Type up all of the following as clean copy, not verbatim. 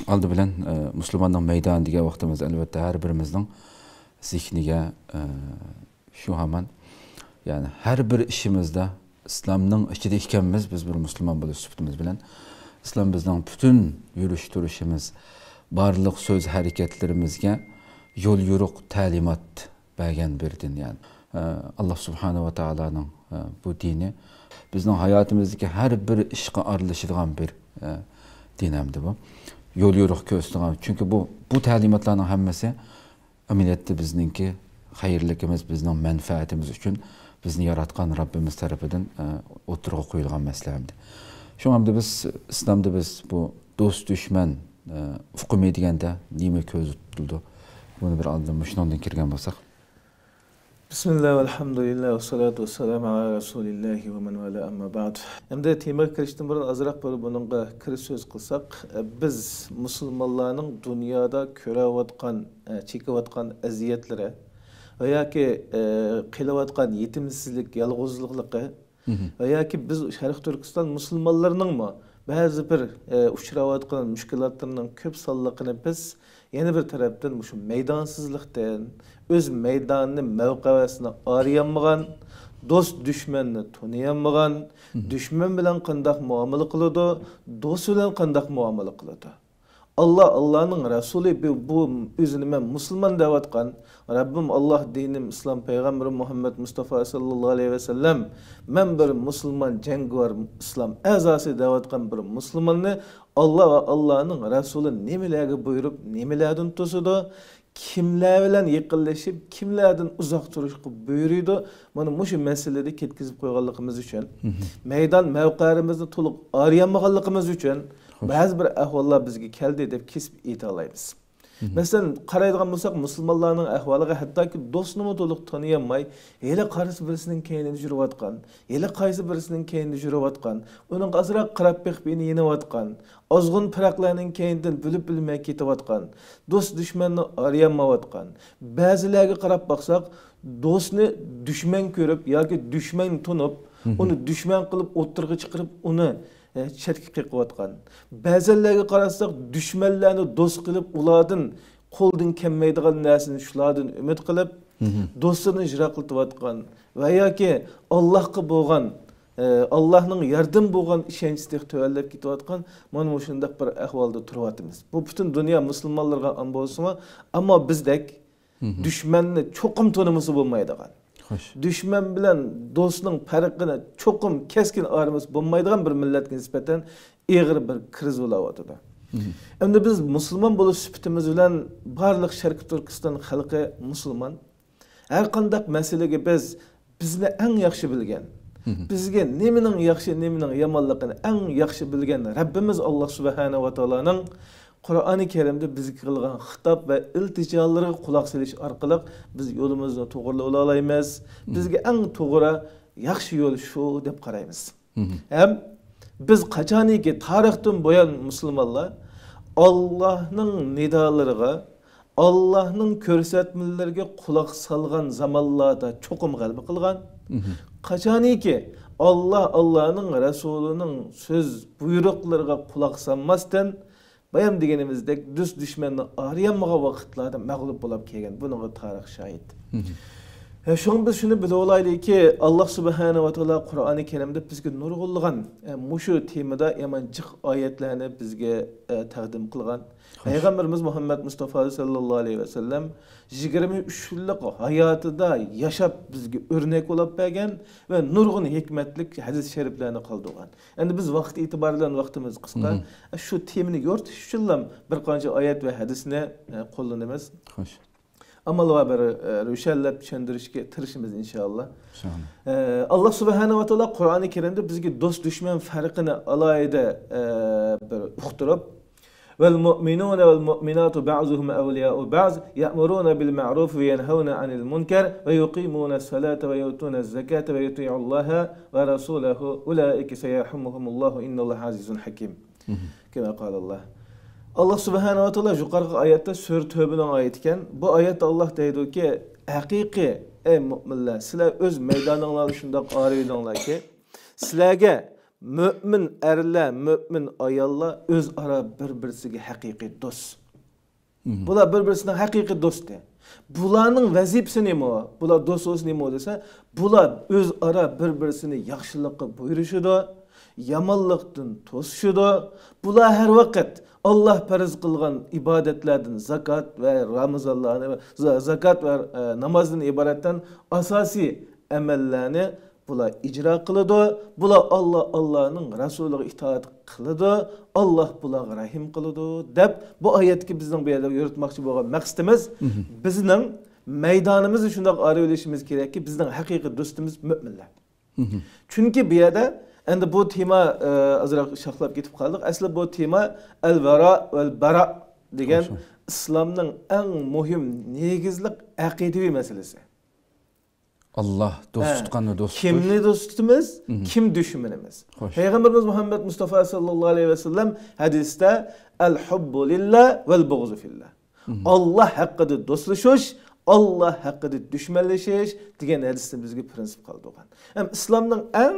Aldı bilen Müslümanның meydan diye vaktimiz elbette her birimizдің zihniga şu haman yani her bir işimizde İslamның içinde ekanmiz biz bir Müslüman bulup süptimiz bilen İslam bizden bütün yürüyüş duruşumuz barlıq söz hareketlerimizge yol yürük talimat bergen bir din yani. Allah Subhanahu ve Taala'nın bu dini bizden hayatımızdaki her bir işe aralışılan bir dinemdi bu. Yol yürük köstüğün. Çünkü bu talimatların hemmesi ameliyette bizninki hayırlıkımız, bizden menfaatimiz için bizni yaratkan Rabbimiz tarafından oturuğa koyulgan meseleydi. Şu anda biz İslam'da biz bu dost düşman hukumi degende nime köz tutuldu. Bunu bir aldım. Şundan kirgen bolsak. Bismillah, elhamdülillah, ve salatu ve selamu ala Resulillahi ve men vala amma ba'd. Hem tema kirişten burun azraq böyle bununla kiriş söz kılsak, biz Müslümanların dünyada körevatkan, çekivatkan eziyetlere veya ki kılavatkan yetimsizlik, yalğızlıqlıqı veya ki biz Şərq Türkistan Müslümanlarının mı bazı bir uçuravatkan müşkilatlarının köp sallıqını biz yeni bir taraftan şu meydansızlıktan, öz meydanını mevqavasını arayanmagan, dost düşmanını tanıyanmagan, düşman bilen qandaq muamele kılıdı, dost bilen qandaq muamele kılıdı. Allah'ın Resulü bu özünü men Müslüman devatkan, Rabbim Allah dinim İslam Peygamberi Muhammed Mustafa sallallahu aleyhi ve sellem men bir Müslüman cengivar İslam azası devatkan bir Müslümanı Allah ve Allah'ın Resulü nemelerge buyurup nemelerden tosudu, kimler bilen yıkıllaşıp kimlerden uzak duruşku buyuruyordu. Mana şu meselede ketkizip koyganlığımız için, meydan mevqarımızı toluq arayanmaganlığımız için bazı bir ahvallar bizge keldi deb kesip ayta alaymiz. Mesela qaraydigan bolsak Müslümanlarning ahvaliga hattoki do'stini to'liq tanıyamay, hele qarisi birisining keynida yurayotgan, hele qaysi birisining keynida yurayotgan, uning azroq qarab beqib yeniyotgan, ozg'un firaqlarning keynidan bilib bilmay ketayotgan, do'st dushmanni arayamayotgan. Ba'zilarga qarab baqsak, do'stni dushman ko'rib yoki dushman tunib, uni dushman qilib o'tirg'i chiqarib uni chetga qiqiyotgan. Ba'zilarga qarasak, dushmanlarni do'st qilib, ulardan qo'ldan kelmaydigan narsani shulardan umid qilib, do'stini ijro qilib va yoki Allohga bo'lgan, Allohning yordam bo'lgan ishonchni tuvallab ketayotgan mana shunday bir ahvolda turyapmiz. Bu butun dunyo musulmonlarga am bo'lsa, ammo bizdek dushmanni cho'qim tanimasi bo'lmaydigan. Düşman bilen dostun farkını çokum keskin ayrımız bulmaydıgan bir milletke nispeten ağır bir kriz olayotydy. Endi biz Müslüman bolup süpetimiz bilen barlyk Şərq Türkistan halkı Müslüman. Her qandaq meselege bizni en yaxşı bilgen, bizge nemenin yaxşı, nemenin yamanlıqını en yaxşı bilgen Rabbimiz Allah Subhanahu ve Taala'nın Kur'an-ı Kerim'de bizi kılgan hitap ve ilticaları kulak seliş arkalık biz yolumuzu toğırlı olayımız. Bizge en toğıra yaxşı yol şu dep qaraymiz. Hem biz kaçaniki tarihten boyan Müslümanlar Allah'ın nidalarına, Allah'ın körsetmelerine kulak salgan zamanlarda çokum galbi kılgan. Kaçaniki Allah'ın Resulü'nün söz buyruklarına kulak sanmazken bayam degenimizdek düz düşmanni arayanmagan vaqtlarda mag'lub bo'lib kelgan. Bunga tarix şahit. Şoň biz şunu bilip olaydyki Allah Subhanahu ve Taala Qur'an-ı Kerimde bizge nurgulgan muşu temada yaman jiq ayetlerini bizge taqdim qilgan. Peygamberimiz Muhammed Mustafa sallallahu aleyhi ve sellem 23 yıllık hayatında yaşap bizge örnek olup bergen ve nurgun hikmetlik hadis-i şeriflerini kaldırgan. Yani biz vakti itibariyle vaktimiz kısa. Şu temini yort şu yıllam bir qancha ayet ve hadisine kullanımız. Hoş. Amal ve bir rüşellep çendirişke tırışımız inşallah. Allah Subhanahu ve Taala Kur'an-ı Kerim'de bizge dost düşman farkını alayda bir uqtirib والمؤمنون والمؤمنات بعضهم أولياء بعض يأمرون بالمعروف وينهون عن المنكر ويقيمون الصلاة ويؤتون الزكاة ويطيعون الله ورسوله أولئك سيرحمهم الله إن الله عزيز حكيم كما قال الله. Allah Subhanahu ve Taala yuqorqi oyatda Sura Tövbe'nin ayetiken bu ayet Allah deydi ki haqiqiy ey müminler sizlar öz meydaninglarni shundoq arayinglar ki sizlarga mümin erler, mümin ayollar o'zaro bir-birisiga haqiqiy do'st. Bular bir-birisining haqiqiy do'sti. Bularning vazifasi nima? Bular do'st bo'lsa nima desa, bular o'zaro bir-birisini yaxshilikqa buyurishidi, yomonlikdan to'sishidi. Bular har vaqt Allah farz qilgan ibodatlardan zakat va ramazonlarni, zakat va namozdan iboratdan asosiy amallarni bular icra qiladi. Bular Allah'ın Rasuliga itoat qiladi. Allah bularga rahim qiladi deb bu oyatga bizning bu yerda yo'ritmoqchi bo'lgan maqsadimiz bizning maydonimizni shunday arayolishimiz kerakki, bizning haqiqiy do'stimiz mu'minlar. Chunki bu yerda endi bu tema azroq shoxlab ketib qoldik. Asli bu tema al-vara val-bara degan islomning eng muhim negizlik aqidaviy masalasi. Allah do'st tutqanni do'st. Kimni do'st tutamiz, kim dushmanimiz? Payg'ambarimiz Muhammad Mustafa sallallohu alayhi va sallam hadisda al-hubbu lillah val bughzu fillah. Allah haqqida do'stlashish, Allah haqqida dushmanlashish degan hadisda bizga prinsip qoldirgan. Ham islomning eng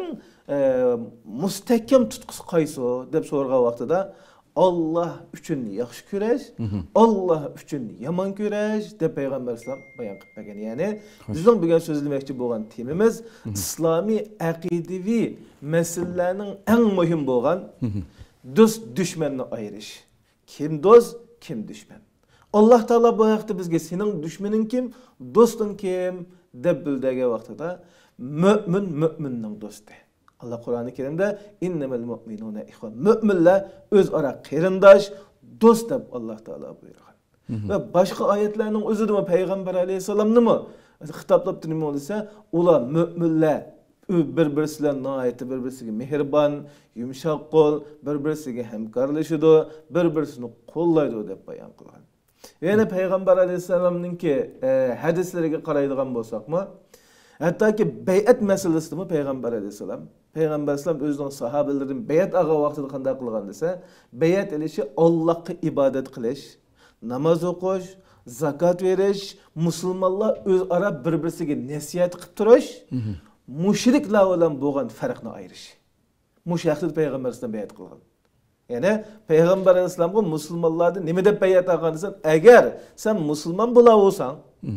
mustahkam tutqusi qaysi deb so'ragan vaqtida Allah uchun yaxshi kurash, Allah uchun yomon kurash deb payg'ambar islom bayon qilib bergan. Ya'ni bizning bugun so'zlamoqchi bo'lgan temamiz islomiy aqidaviy masalalarning eng muhim bo'lgan do'st dushmanni ayirish. Kim do'st, kim dushman? Alloh taolo bu vaqtda bizga sening dushmaning kim, do'sting kim deb bildirgan vaqtida mu'min mu'minning do'sti. Allah Kur'an-ı Kerim'de innemel mu'minune ihvan. Müminler özara qerindosh, do'st deb Allah Teala buyurgan. Ve başka ayetlerinin özü de Peygamber Aleyhisselam nima xitoblab nima desa, ular müminler bir-birisiyle nayeti, bir-birisiga mehribon, yumshoq qo'l, bir-birisiga hamkorlashadi, bir-birisini qo'llaydi deb bayon qilgan. Yana Peygamber Aleyhisselam'ninki hadislariga qaraydigan bo'lsakmi, hattoki bay'at masalasida Peygamber Aleyhisselam o'zining sahobalarining bay'at olgan vaqtida qanday qilgan desa, bay'at ilishi Allohga ibodat qilish, namoz o'qish, zakat verish, musulmonlar o'zaro bir-birisiga nasihat qilib turish, mushriklar bilan bo'lgan farqni ayirish. Mushahid Peygamber Aleyhisselam bay'at qilgan. Yani Peygamber Aleyhisselam'a musulmonlarni nima deb bay'at olgan desan, agar sen musulmon bo'la olsang,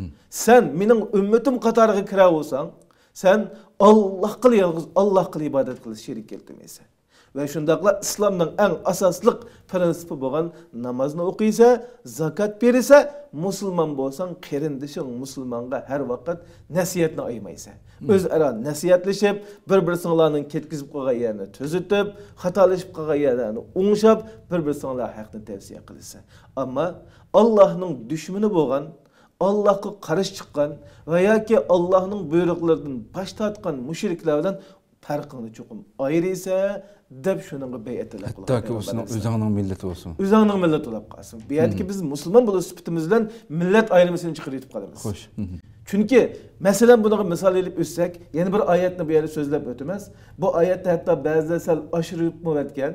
sen mening ummatim qatoriga kira olsang, sen Allohga yolg'iz Allohga ibodat qilish sherik keltirmaysan. Ve shundaqla islomning eng asosli prinsipi bo'lgan namozni o'qiysa, zakat bersa, musulmon bo'lsang, qarindishing musulmonga har vaqt nasihatni aymaysan. O'zaro nasihatlashib, bir-biringlarning ketkizib qo'ygan yerini tuzitib, xatolashib qolgan yerlarni o'ngshab, bir-biringlar haqni tavsiya qilsa. Ammo Allohning dushmani bo'lgan, Allah'a qarshi chiqqan va yoki Allohning buyruqlaridan bosh tortgan mushriklar bilan farqini cho'qim ayirsa deb shuningga bay'atlar qilgan. Hattoki o'zingning millati bo'lsin. O'zingning millati bo'lib qolsin. Bu yerda biz musulmon bo'lish sifatimiz bilan millat ayirmasini chiqarib yetib qolamiz. Xo'sh. Chunki masalan bunaqa misol elib o'tsak, yana bir oyatni bu yerda so'zlab o'tamiz. Bu oyatda hatto ba'zida sal oshirib o'tgan.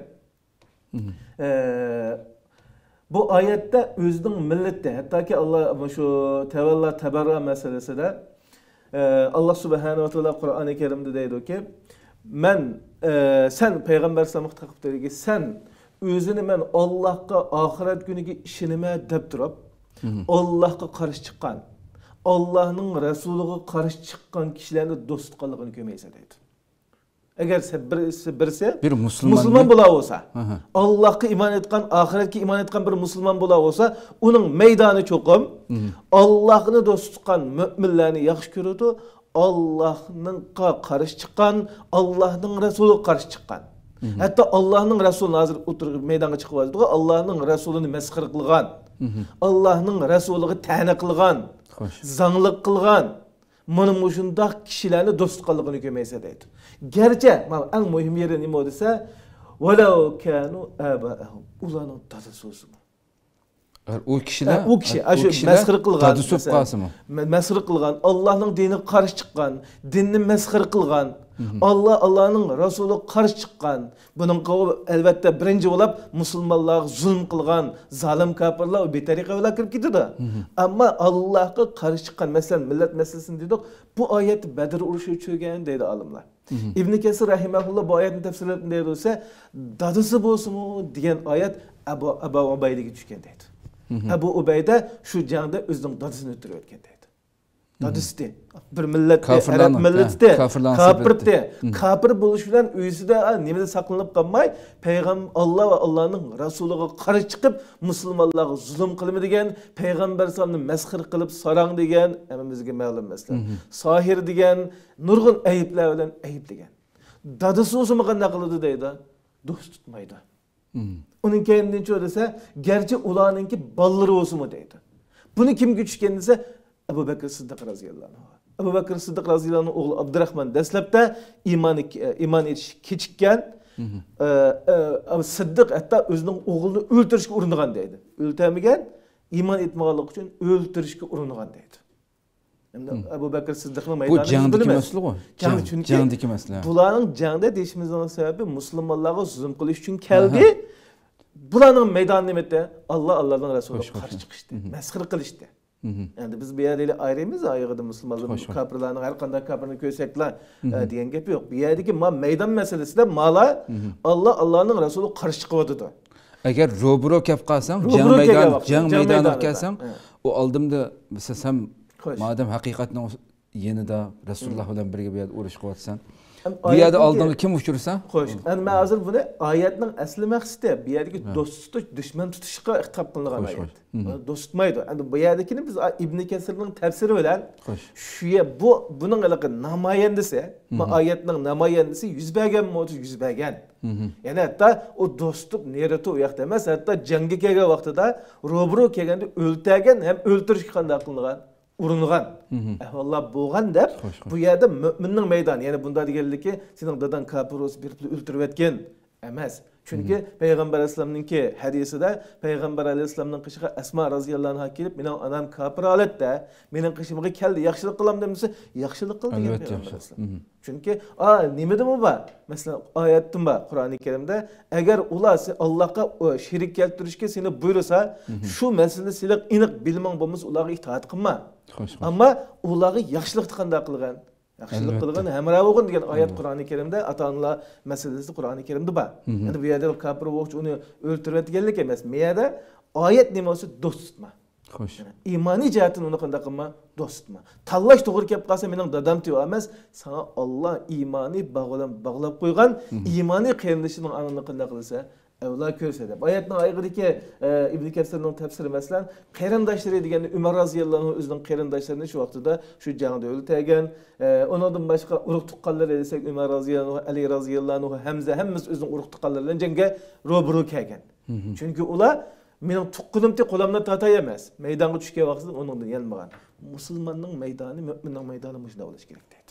Bu ayette özünün milleti, hatta ki Allah şu tevellah teberra meselesinde Allah Subhanahu ve Teala Kur'an-ı Kerim'de deydi ki, sen Peygamber Sallallahu takip dedi ki, sen özünü men Allah'a ahiret günüge işinime dep durup, Allah'a karşı çıkan, Allah'ın Resulü'ne karşı çıkan kişilerin dostluğunu gömeyse deydi. Eğer birisi bir Müslüman bola olsa, Allah'a iman etken, ahiretke iman etken bir Müslüman bola olsa, onun meydanı çokum, Allah'ını dost tutan müminlerini yaxşı görürdü, Allah'ın karşı çıkan, Allah'ın Resulü karşı çıkan. Hatta Allah'ın Resulü hazır oturup meydana çıkıp Allah'ın Resulünü meskır kılgan, Allah'ın Resulü'nü tane kılgan, zanlık kılgan, Manım ucunda kişilerle dostluğunu gömeyse deydi. Gerçi en mühim yeri ne dese, وَلَوْ كَانُوا آبَاءَهُمْ Ulanın tadısı olsun. O kişiler, meskır kılgan, meskır kılgan, Allah'ın dini karşı çıkan, dinini meskır kılgan, Allah'ın Resulü karşı çıkan, bunun elbette birinci olup Müslümanlar zulüm kılgan, zalim kafirler o bir tariqa kirip gidiyor. Ama Allah'a karşı çıkan, mesela millet meselesini dedik, bu ayet Bedir uruşu çögen deydi alimler. İbn Kesir rahimahullah bu ayetin tefsirlerinde deydi olsa, dadısı bolsun mu diyen ayet Ebu Ubeyde'ye düşken deydi. Ebu Ubeyde şu canda özünün dadısını ötürüp ötken deydi. Dadısı deydi. Bir millette, Arap milleti kapır de. Kapır buluş bilen üyüsüde nimede saklanıp kalmay, Peygamber Allah ve Allah'ın Resulü'ne karşı çıkıp Müslümanlara zulüm kılımı degen, Peygamber sallallahu mezhir kılıp sarang degen, emimizge ma'lum mesela. Sahir degen, nurgun eyipler bilen eyip degen. Dadısı olsa mı kanday kılıdı deydi, dost tutmaydı. Onun kendince öylese, gerçi ulanınki balları olsun mu deydi. Bunu kim güç kendisi? Ebu Bekir Sıddık razıyallahu anh. Ebu Bekir Sıddık razıyallahu anh oğlu Abdurrahman Deslep'te iman etiş keçikken Sıddık hatta özünün oğlunu öldürüşke urunduğan deydi. Öldürmegen iman etmeğalık için öldürüşke urunduğan deydi. Ebu Bekir Sıddık'ın meydanı bu candaki mesele o. Candaki mesele. Bulanın canda değişimizin sebebi Müslümanlara zulüm kılış için geldi. Bulanın meydanı nimette Allah'ın Resulü'ne karşı çıkıştı. Mezhir kılıştı. Yani biz bir yerdeyle ayrıyız ayıqıda Müslümanların kapırlarının her kandan kapırını kösekler diyen gibi yok. Bir yerdeki meydan meselesi de mala Allah'ın Resulü karşı çıkıvadıdı. Eğer roburo kep kalsan, can meydanı kelsen, o aldımda mesela sen madem hakikatini yenida Resulullah bilen birge bir yerde uğraş kıvatsan, bu yerde aldığını kim uçurursa? Hoş. Yani ben hazır bunu ayetinin asli maksidi bir yerdeki dostu düşman tutuşuqa hitap kılıngan ayet. Dost tutmaydı. Yani bu yerdekini biz İbn Kesir'nin tefsiri bilen şuya bunun ilgili namayendisi, ayetinin namayendisi yüz bergen mi oldu? Yüz bergen. Yani hatta o dostluk nerede uyak demez. Hatta cengi kelgen vaxtida roburo kelgende öldürgen hem öldürüş kanday kılıngan. Urungan. Vallahi boğan dep bu yerde müminin meydanı. Yani bunda digeldi ki senin dadan kapır olsun bir öldürüp etken emez. Çünkü Peygamber Aleyhisselam'ın ki hadisi de Peygamber Aleyhisselam'ın kışığı Esma razıyallahu anh'a gelip benim anam kapır alet de benim kışımı geldi yaxşılık kılam demesi yaxşılık kıldı diyen Peygamber Aleyhisselam. Çünkü nimede mi var? Mesela ayetim var Kur'an-ı Kerim'de eğer ulası Allah'a şirik keltirişke seni buyursa şu meselesiyle inik bilmen bulmuş ulağı itaat kılma. Ama ulağı yaxşılık tıkanda kılgan. Yaxşılık kılgan hemra boğun degan ayet Kur'an-ı Kerim'de ata-onalar meselesi Kur'an-ı Kerim'de var. Yani bu yerde kapır boğuç onu öldürüp etkenlik emas. Meyada ayet nimasi dost tutma. İmani cihetini onu kanda kılma, dost tutma. Tallaş doğru kep kalsa benim dadam diyor emas. Sana Allah imani bağlap koygan, imani kıyımdışının anını kanda kılsa evla körse. Ayetine aygıdı ki İbn Kesir'nin tefsiri mesela qeyrindaşları degende Ömer razıyallahu anh özünün qeyrindaşlarını şu vaqtida şu jangda öldürgen. Ondan başka uruk tuqqanlar desek Ömer razıyallahu anh, Ali razıyallahu anh, Hamza hemmisi özünün uruk tuqqanlar bilan jangga roburu kelgen. Çünkü ular mening tuqqunimni qo'limdan tatay emas. Maydonga tushgan vaqtida uningdan yanmagan. Musulmonning maydoni mo'minning maydoni mushunda bo'lishi kerak deydi.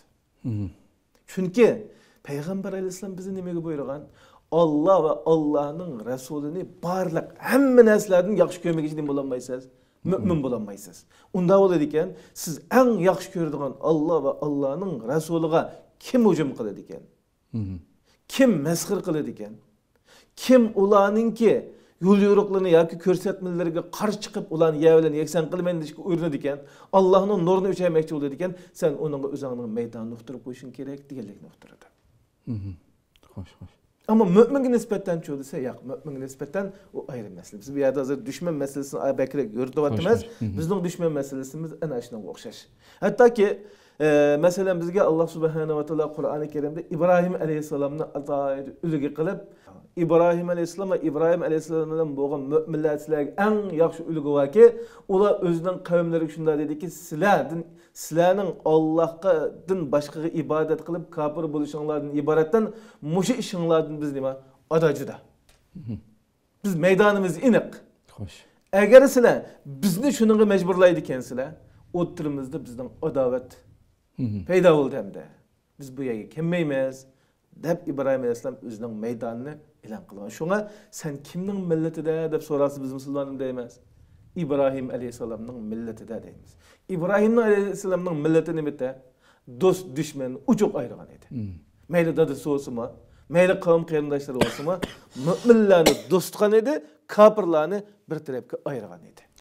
Chunki Peygamber Aleyhisselam bizni nimaga buyurgan? Allah ve Allah'ın Resulüni barlıq hamma narsalardan yaxshi ko'rmak uchun bo'lolmaysiz. Mümin bo'olmaysiz. Unda bo'ladi ekan, siz eng yaxshi ko'radigan Allah ve Allah'ın Resulüga kim hujum qiladi ekan? Kim mezhir qiladi ekan? Kim ularninki yo'l yo'riqlarini yoki ko'rsatmalariga qarshi chiqib ularni yer bilan yaksan qilmayman deshga urinadi ekan, Allohning nurini o'chirmoqchi bo'ladi ekan, sen uningga o'zingning maydonini uqtirib qo'yishing kerak deganlikni uqtiradi. Xo'sh. Ama müminge nispeten çoğulsa yok. Müminge nispeten o ayrı mesele. Biz bir yerde hazır düşman meselesini belki yürütüvatımız. Bizden düşman meselesimiz en aşına okşaş. Hatta ki mesela bizge Allah Subhanahu ve Teala Kur'an-ı Kerim'de İbrahim Aleyhisselam'ın ataydı ülge kılıp İbrahim Aleyhisselam ve İbrahim Aleyhisselam'dan boğan müminler sizlerge en yaxşı ülge var ki ola özünün kavimleri şunda dedi ki sizlerinin Allah'ın başka ibadet kılıp kapır buluşanlardan ibaretten muşu işinlerden biz nima adacıda. Biz meydanımız inik. Eğer sizler bizni şununla mecburlaydı kendisiler oturumuzda bizden adavet peyda oldu hem de. Biz bu yere kemmeymeyiz. Dep İbrahim Aleyhisselam özünün meydanını ilan kılgan. Şuna sen kimnin milleti de dep sorası biz Müslümanın değmez. İbrahim Aleyhisselam'ın milleti de deymiz. İbrahim Aleyhisselam'ın milleti nimette dost düşman uçuk ayrılan idi. Meyli dadısı olsun mu, meyli kavim kıyındaşları olsun mu, müminlerini dostkan idi, kapırlarını bir tarafka ayrılan idi.